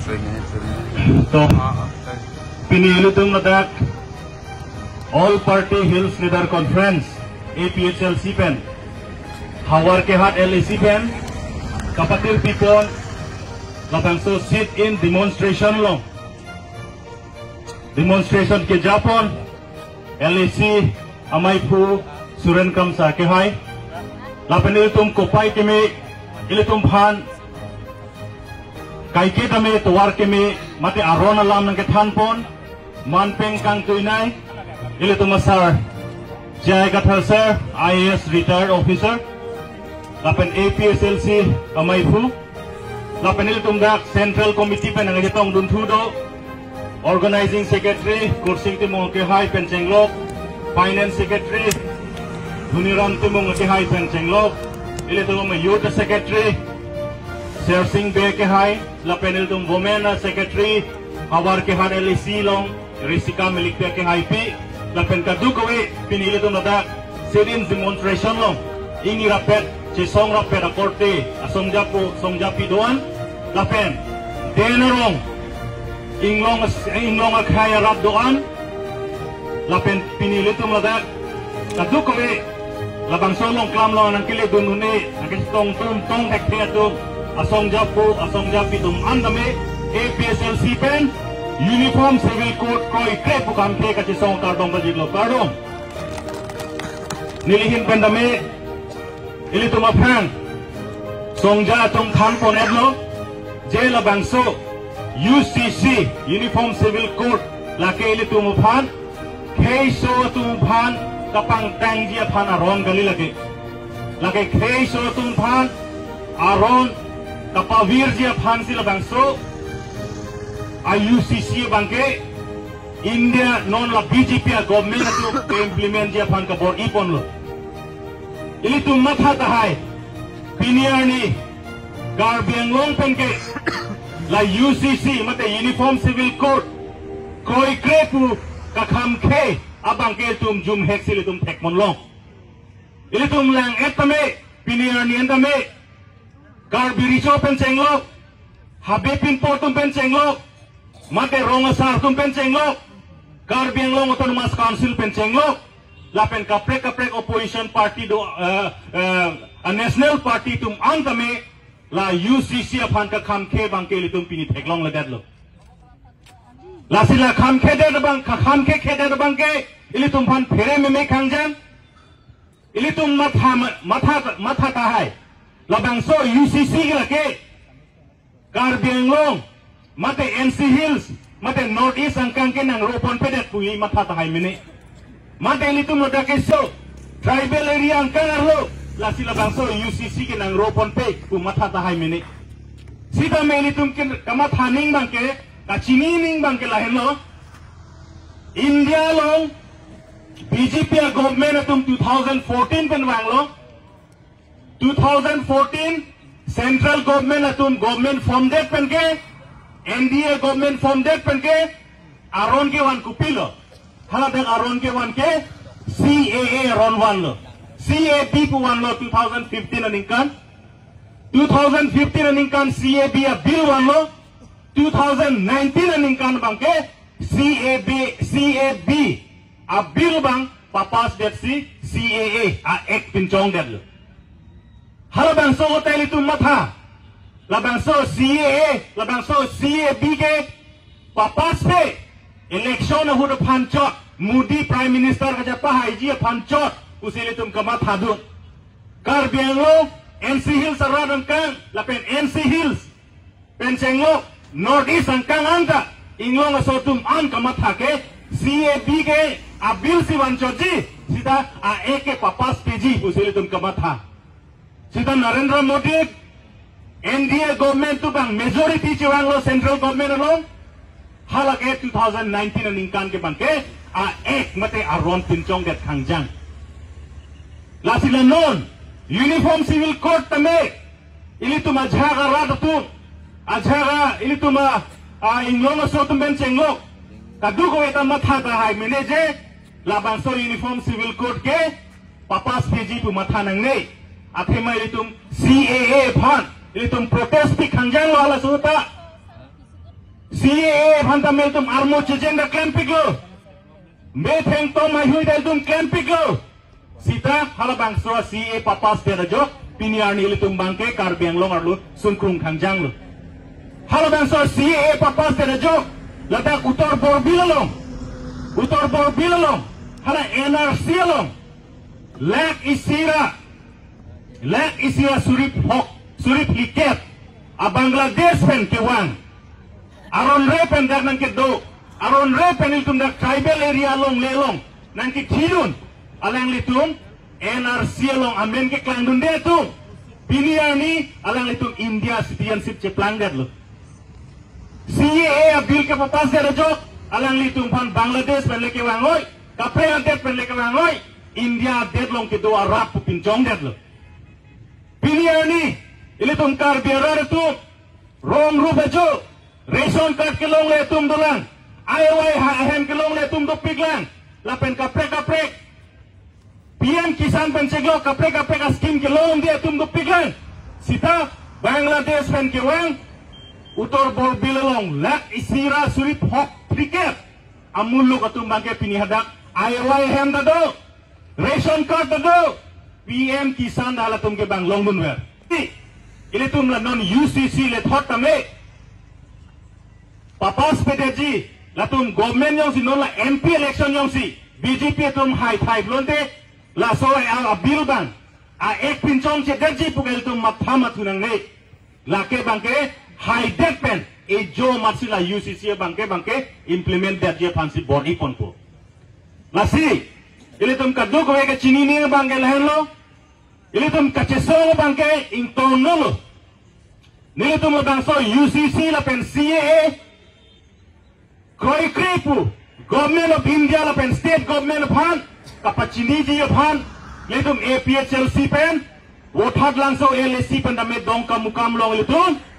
So, pinili itong nadak All Party Hills Leader Conference, APHL CPEN, Hawar Kehat LACPEN, Kapatil Pipon, Lapangso sit-in demonstration long. Demonstration ke Japon, LAC, Amaipu, Suren Kamsa Kehai, Lapanil tum Kopai Keme, Ilitum Pan, Kaike Tame, Tuar Keme, Mati Aron Alam ng Ketanpon, Manpeng Kang Tuinay, Ilitum Asar, Jai Gathal Sir, IAS retired officer, Lapan APSLC, Amaipu, Lapanil Tumdak, Central Committee Pen ang itong Duntudo, Organizing Secretary, Kursing Timong Kehai Pencenglok, Finance Secretary, Huniram Timong Kehai Pencenglok, Ilitum Youth Secretary, Sersing Be Kehai, Lapanil Tum Womena Secretary, Hawar Kehat LAC Long, Risika Milikpe Kehai Pi, Lapan Kadukawi, Pinilitum Nadak, Sit-in demonstration long, Ingi Rapet, Chisong Rapet Akorte, Songjapi Doan, Lapen, Denerong, Inglong Akaya Rap Doan, Lapen Pinilitum Ladak, Kadukawi, Labang Solong Klamlong ng Kilit Dununi, Nagistong Tong Hekteatum, Asongjapi Tum Andame, APSL CPEN, Uniform Civil Code Koi Krepu Kamke Kachisong Kardong Bajiglo Kardong, Nilihin Pendame, Ilitum Apang, Songja Tum Thampon Edlo, Jela Bangso, UCC, Uniform Civil Code, Lake Ilitum Upan, Keiso Tumpan, Kapang Tangjia Pan Aron Galilaki, Lake Keiso Tumpan, Aron, Kapavirjia Pan Sila Bangso, UCC Bangke, India non la BJP government to implement Jia Pan Kabor Ipon Lo. Ilitum Matha Tahai, Piniarni, Garbiang Long Penke, La UCC, Mate Uniform Civil Code, Koi Krepu, Kakam K, Abangke Tum Jum Hexilitum Tekmon Long. Ilitum Lang Etame, Piniarni Endame, Garbiricho Pencenglok, Habipin Portum Pencenglok, Mate Rongasar Tum Pencenglok, Garbiang Long Autonomous Council Pencenglok, Lapen kaprek opposition party do a national party tum angkame la UCC apan ka kham khe bang ke litum pini theklong lagat lo la sila kham khe de bang ka kham khe de bang ke ilitum phan phere me khangjam ilitum matha ta hai la bang so UCC la ke Garbiang Long mate NC Hills mate North East angkang ke nang ropon pedet pui matha ta hai mene Mate ilitum lo dakeso tribal area angkang arlo la sila bangso UCC ke nang ropon pe ku matha tahai mene sida me ilitum ke kamatha ning bangke kachini ning bangke lahen lo India long BJP government atum 2014 pen wang lo 2014 central government atum government form det pen ke NDA government form det pen ke aron ke wan kupilo Haladak aron ke wan ke CAA aron wan lo CAB ku wan lo 2015 aningkan 2015 aningkan CAB a bill wan lo 2019 aningkan bang ke CAB a bill bang papas det si CAA a ek pincong det lo halabang so hotel itu matha labang so CAA labang so CAB ke papas pe election na hudo panchot Modi Prime Minister kaja pahai ji panchot usilitum kamat hadun Garbiang Long NC Hills aradang kang lapen NC Hills Pencenglok North East angkang angka inglong asotum an kamat hake CAB ke abil si wanchot ji sida a eke papas peji usilitum kamat ha sida Narendra Modi NDA government tu bang majority chiwang lo central government along halak 2019 aningkan ke bangke a ek mate aron pincong det khangjang la sila non uniform civil code tame ilitum ajhaga radatum ajhaga ilitum inglong asotum bencenglok kaduko eta matha tahai meneje la bangso uniform civil code ke papas pg tu matha nangne athema ilitum CAA phan ilitum protest pi khangjang wala suta CAA Pantamel tum armo chejenda camping lo. Metheng to mai hui dal tum camping lo. Sita halabang so CAA papas terajok piniar ni litum bangke Karbiang long arlu sungkung kangjang lo. Halabang so CAA papas terajok ladak utor borbilalong. Utor borbilalong. Hala NRC long. Lek isira surip liket a Bangladesh pen kewang aron repen dar nang kedo aron repen itum dak tribal area long lelong nang ki thilun alang litum NRC long amen ke klandun de tu piniar ni alang litum India citizenship che planggar lo CAA bill ke papas de rajok alang litum pan Bangladesh pen leke wangoi kapre adet pen leke wangoi India det long kedo arap pupin jong det lo pilihan ni, ini tungkar biarar tu, rong rupajo, ration card kelong le tum dulang, ayawai hahen kelong le tum dupiklang, lapen kaprek, PM Kisan penseglo kaprek askim kelong dia tum dupiklang, sita Bangladesh pen kewang, utor bol bilalong, lak isira surip hok triket, amulu katum bangke pinihadak, ayawai hem dado, ration card dado. PM Kisan dalam tum ke bang longun wer. Ini tum la non UCC le thot tame. Papas pedeji la tum government yang si non la MP election yang si BJP tum high five lonte la so a bill bang. A ek pinchong che derji pugel tum mathama tunang ne. La ke bangke high debt pen e jo matsi la UCC bangke implement derji fancy body pon ko. La si ini tum kadu ko ke chini ni bangke lahen lo. Ini tum kacesong bangke ing tono lo. Ini tum bangso UCC la pen CAA. Koi kripu government of India la pen state government of Han kapachini ji of Han. Ini tum APHLC pen wothat langso LAC pen dame dongka mukam long itu.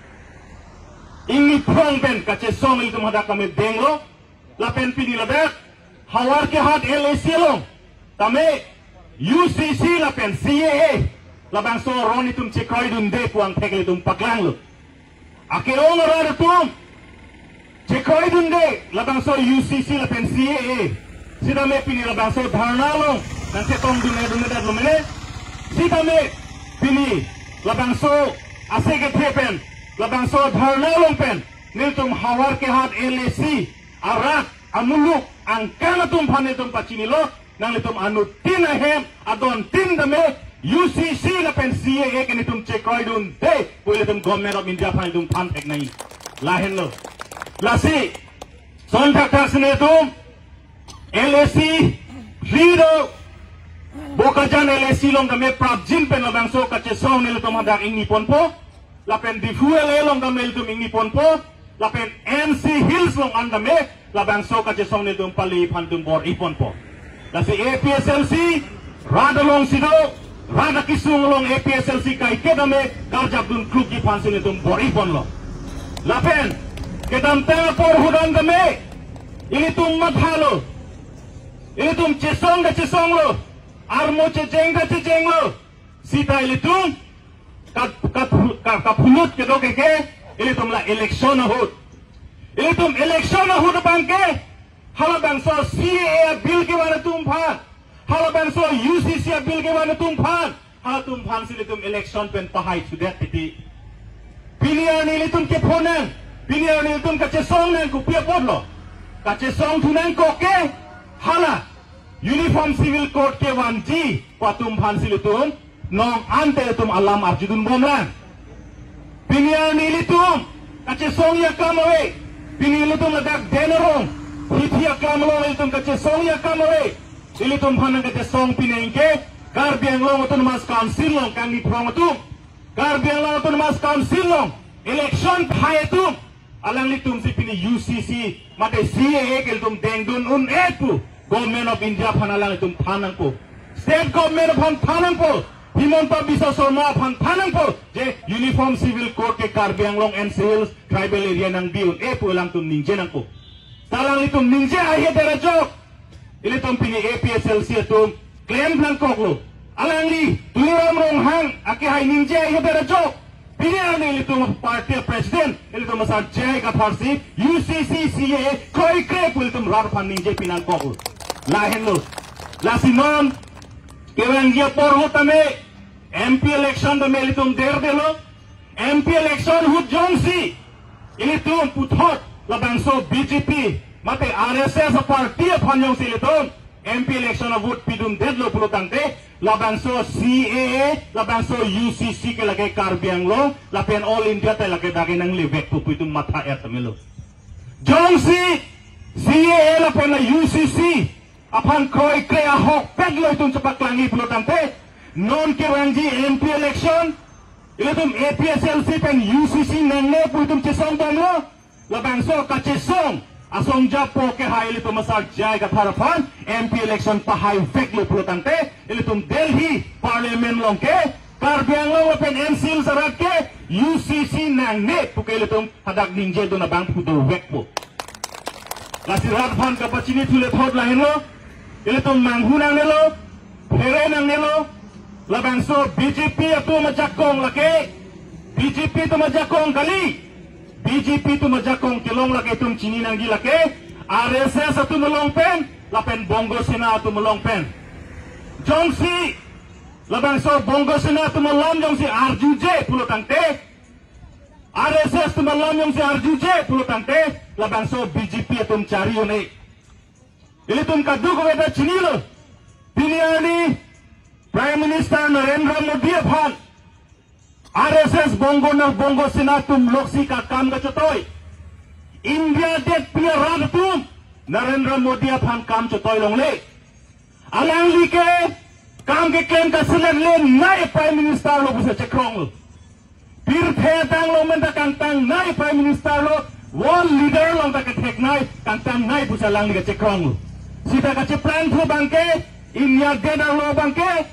Ini prong pen kacesong itu hada kami denglo. La pen pini la ber hawar ke hat LAC long. Tame UCC la pen CAA la bang so roni tum chekoi dun de puang thekle tum paklang lo ake ong ra tum chekoi dun de la bang so UCC la pen CAA sida me pini la bang so dharna lo nang se tong dun de lo mene sida me pini la bang so ase ke thepen la bang so dharna lo pen nil tum hawar ke hat LAC arak amuluk angkana tum phane tum pachini lo nang litum anu tin ahem adon tin dame UCC la pen CAA ke nitum chekoi dun de pule tum government of India phan tum phan tek nai lahen lo lasi son thak sne tum LAC rido bokajan LAC long dame prabjin pen la bangso ka chesong ne tum hadak ing nipon po la pen difuel long dame tum ing nipon po la pen NC Hills long andame la bangso ka chesong ne tum pali phan tum bor ipon po Lasi APSLC, rada long sido, rada kisung long APSLC kai kedame karjab dun klub di pansin itu boripon lo. Lapen, kedam tengah por hudan dame, ini tum mathalo, ini tum cesong lo, armo cejeng lo, sita ini tum kapulut kedo keke, ini tum la election hut, ini tum election hut bangke. Hala bangso CAA bill ke wana tum phan hala bangso UCC bill ke wana tum phan hala tum phan sile tum election pen pahai sudah titi pilihan ini tum ke phonan pilihan ini tum kace song nan ku pia podlo kace song tunan koke hala uniform civil code ke wanji patum phan sile tum nong ante tum alam arjudun bomlan pilihan ini tum kace song ya kamawe pilihan tum ladak denorong Hitia kamlo itum kace song ya kamore ilitum phanang kace song pinengke Karbiang long utun mas council long kangi prong utum Karbiang long utun mas council long election phaetum alang litum si pini UCC mate CAA keltum dengdun un epu government of India phanalang itum phanang po state government of phanang po Himanta Biswa Sarma phanang po je uniform civil code ke Karbiang long and Hills tribal area nang biun epu lang tum ningje nang po Talang itum ningje ahe derajok. Ili tum pini APSLC tum claim blank koklo. Alang li tuliram rong hang ake hai ningje ahe derajok. Pilihan ni itu parti presiden itu masa jai katarsi UCCCA koi krep itu rarpan ninje pinang ko lahen lo lasinon kewan dia por hutame MP election to melitum derdelo MP election hut jongsi itu puthot labangso BJP mate RSS parti phanyong silitum MP election of vote pidum deadlo pulutante labangso CAA labangso UCC ke lage karbiang lo lapen all India te lage dage nang levek pu pitum matha et melo jongsi CAA lapen la UCC apan koi krea hok pedlo itum cepak langi pulutante non ke wangji MP election ilutum APSLC pen UCC nangne pu itum cesong banglo labangso kacesong asong japo ke hai litum masak jai ka tharafan MP election pahai vek lo pulutante ilitum Delhi parliament long ke karbiang long pen MCL sarat ke UCC nang ne puke ilitum hadak ninje do na bang pudo vek po lasirat fan ka pachini thule thot lahin lo ilitum manghu nang ne lo phere nang ne lo labangso BJP atu majakong lake BJP tu majakong kali BJP tu majakong kilong laki tum chini nang gilake RSS atu melong pen lapen bongo sena atu melong pen jongsi labangso bongo sena atu melong jongsi RJJ pulutangte RSS tu melong jongsi RJJ pulutangte labangso BJP atu cari une ili tum kadu ko beta chini lo piliani Prime Minister Narendra Modi aphan RSS bongo na bongo senatum loksi ka kam ga chotoy India det pia ran tum Narendra Modi aphan kam chotoy long le alang like kam ke claim ka silen le nai Prime Minister lo busa chekrong pir the tang lo men ta kang tang nai Prime Minister lo world leader long ta ka thek nai kang tang nai busa lang ni ka chekrong sita ka che plan thu bangke India det lo bangke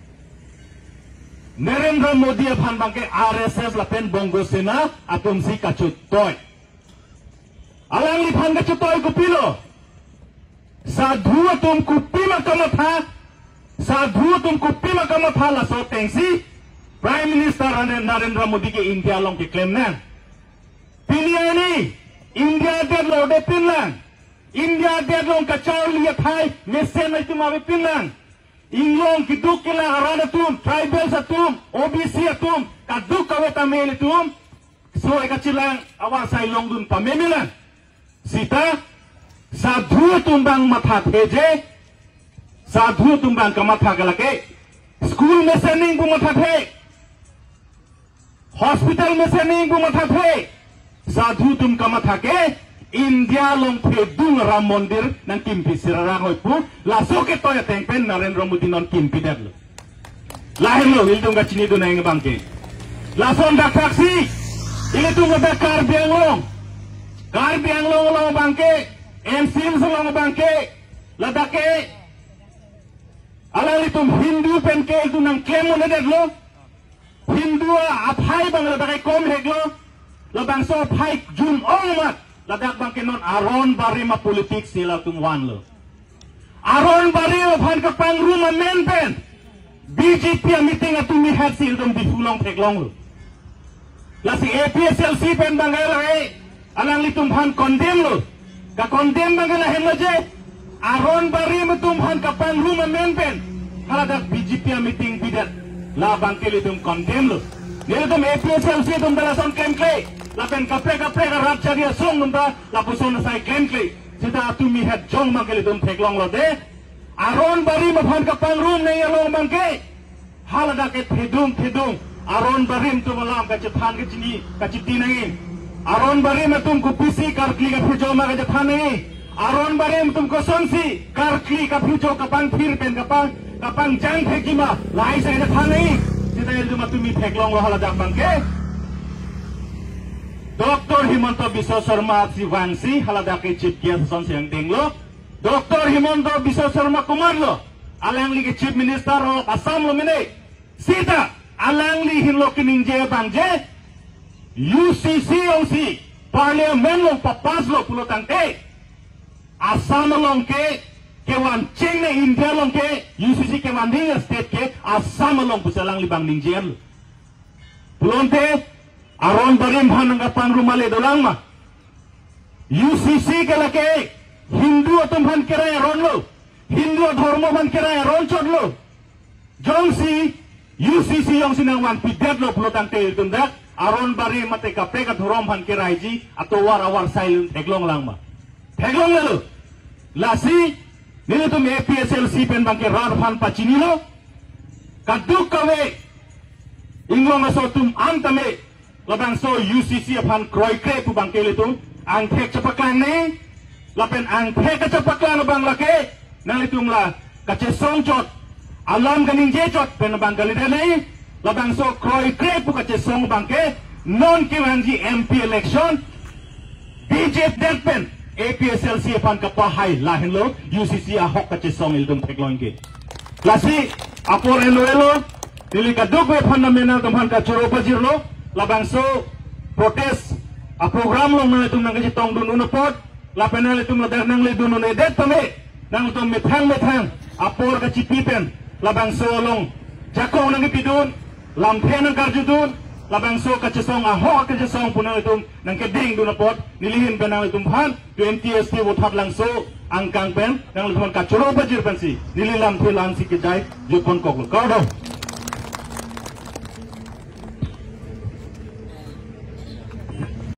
Narendra Modi aphan bangke RSS lapen bongo sena atum si kachutoy alang li phan kachutoy kupilo sadhu atum kupima kamatha sadhu atum kupima kamatha la so tengsi Prime Minister Narendra Modi ke India long ke claim nan piliani India det lo de pinlang India det long kachau liya thai mesen itu mabe pinlang Inglong kiduk kila arana tum, tribals atum, OBC atum, kaduk kaweta meli tum, so ekachilang awar sa ilong dun pamemilan. Sita, sadhu tumbang matha theje, sadhu tumbang kamatha galake, school में sending bu matha the, hospital में sending bu matha the, sadhu tum kamatha ke, India long pedung Ram Mandir nang kimpi sirarang hoy pu laso ke toya tengpen Narendra Modi non kimpi deblo lahir lo iltung ka chini do nang bangke laso ndak taksi ile tung ga karbiang long lo bangke MCL long bangke ladake ala litum Hindu pen ke itu nang kemo ne deblo Hindu aphai bang ladake kom heglo labangso aphai jun ongmat ladak bangke non aron bari ma politik sila tumwan lo aron bari o phan ka pang room men pen BJP meeting atumi hat sil dum di fulong theklong lo la si APSLC pen bangai lai alang litum phan condemn lo ka condemn bangai la hem je aron bari ma tum phan ka pang room men pen haladak BJP meeting bidat la bangke litum condemn lo ne dum APSLC dum dala son kemke lapen kapre ka rat charia song nunda lapuson sai kemkli sita atumi hat jong mangkeli dum theklong lo de aron bari ma phan ka pang room nei lo mangke halada ke thedung aron bari tum lam ka chathan ke chini ka chitti nei aron bari ma tum ko pisi karkli ka phujo ma ka chathan nei aron bari ma tum ko sonsi karkli ka phujo ka pang phir pen ka pang jang thekima lai sai chathan nei sita el dum atumi theklong lo halada mangke Dr. Himanta Biswa Sharma Sivansi haladake chief guest son siang denglo Dr. Himanta Biswa Sharma Kumar lo alangli ke chief minister of Assam lo mene sita alangli hinlo kiningje bangje UCC parliament lo papas lo pulotangke Assam long ke kewan cheng India long ke UCC kewan ding state ke Assam long pusalang li bang ningje lo pulonte aron barim hananggapan rumale dolang ma UCC ke lake Hindu atum han kira aron lo Hindu dharma han kira aron chod lo jongsi UCC yang sinangwan pidat lo pelotang te tundak aron barim mate kape ka dhurom han kira ji atau war silent teglong lang ma teglong lo lasi nila tum APSLC pen bangke rar han pachini lo kaduk kawe inglong aso tum antame labang so UCC apan kroy kre pu bangke litum angkek cepaklan ne lapen angkek cepaklan bang lake nang litum la kace songcot alam ganing jecot pen bang galida ne labang so kroy kre pu kace song bangke non kiwanji MP election BJP delpen APSLC apan kapahai lahin lo UCC ahok kace song iltum teklong ke lasi apor elo nili kaduk we fundamental tamhan ka choro pajir lo labang so protes a program lo na itum nang tong dun unopot la penal itum la dar nang le dun ne det tame nang itum methang apor ka cipipen labang so long jakong nang pidun lam phen nang karjudun labang so ka chesong a ho ka chesong punang itum nang ke ding dun opot nilihin penang itum phan 20ST wothat lang so angkang pen nang itum ka choro bajir pensi nililam philang si ke jai jupon kok lo